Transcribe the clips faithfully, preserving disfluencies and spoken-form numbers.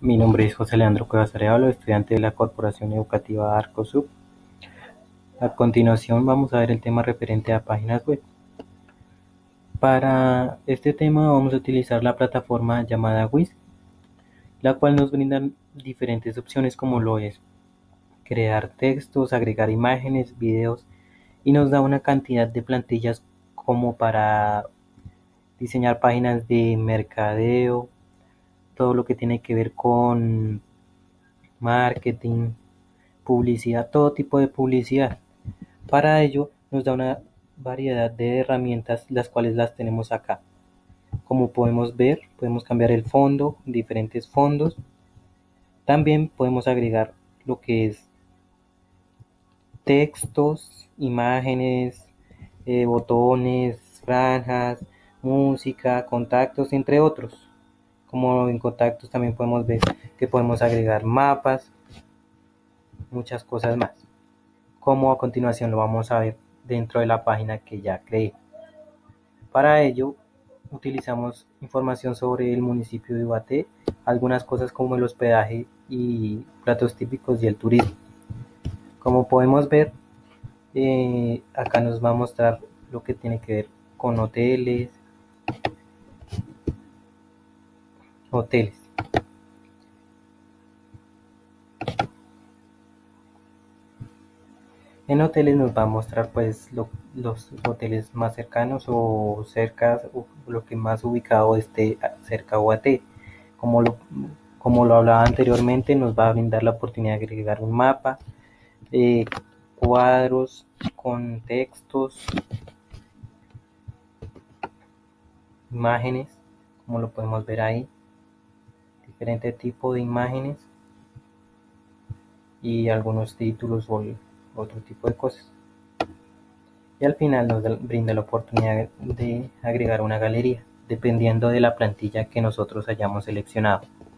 Mi nombre es José Leandro Cuevas Arevalo, estudiante de la Corporación Educativa Arcosub. A continuación vamos a ver el tema referente a páginas web. Para este tema vamos a utilizar la plataforma llamada Wix, la cual nos brinda diferentes opciones como lo es crear textos, agregar imágenes, videos y nos da una cantidad de plantillas como para diseñar páginas de mercadeo, todo lo que tiene que ver con marketing, publicidad, todo tipo de publicidad. Para ello nos da una variedad de herramientas, las cuales las tenemos acá. Como podemos ver, podemos cambiar el fondo, diferentes fondos. También podemos agregar lo que es textos, imágenes, eh, botones, franjas, música, contactos, entre otros. Como en contactos también podemos ver que podemos agregar mapas, muchas cosas más. Como a continuación lo vamos a ver dentro de la página que ya creé. Para ello utilizamos información sobre el municipio de Ubaté, algunas cosas como el hospedaje y platos típicos y el turismo. Como podemos ver, eh, acá nos va a mostrar lo que tiene que ver con hoteles, hoteles. En hoteles nos va a mostrar pues lo, los hoteles más cercanos o cerca, o lo que más ubicado esté cerca o a T. Como lo, como lo hablaba anteriormente, nos va a brindar la oportunidad de agregar un mapa, eh, cuadros con textos, imágenes, como lo podemos ver ahí, diferente tipo de imágenes y algunos títulos o otro tipo de cosas. Y al final nos brinda la oportunidad de agregar una galería, dependiendo de la plantilla que nosotros hayamos seleccionado.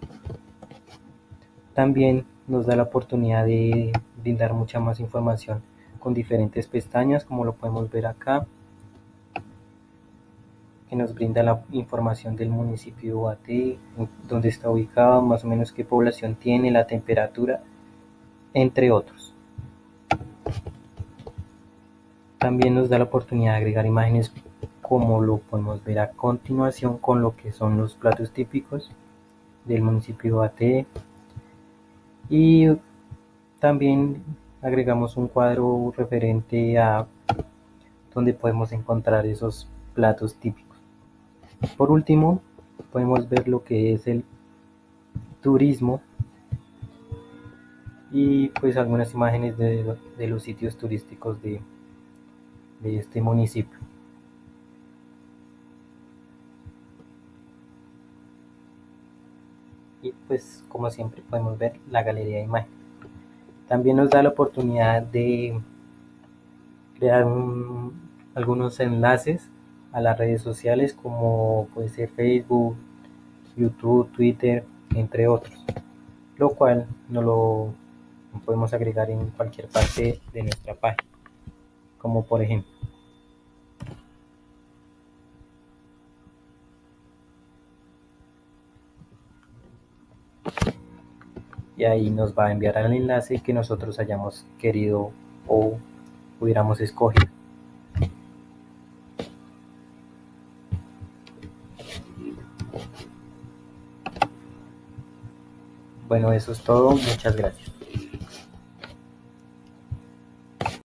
También nos da la oportunidad de brindar mucha más información con diferentes pestañas, como lo podemos ver acá, que nos brinda la información del municipio de Ubaté, dónde está ubicado, más o menos qué población tiene, la temperatura, entre otros. También nos da la oportunidad de agregar imágenes, como lo podemos ver a continuación, con lo que son los platos típicos del municipio de Ubaté. Y también agregamos un cuadro referente a donde podemos encontrar esos platos típicos. Por último, podemos ver lo que es el turismo y pues algunas imágenes de, de los sitios turísticos de, de este municipio. Y pues como siempre podemos ver la galería de imágenes. También nos da la oportunidad de crear un, algunos enlaces a las redes sociales, como puede ser Facebook, YouTube, Twitter, entre otros, lo cual no lo podemos agregar en cualquier parte de nuestra página, como por ejemplo y ahí nos va a enviar al enlace que nosotros hayamos querido o hubiéramos escogido. Bueno, eso es todo, muchas gracias.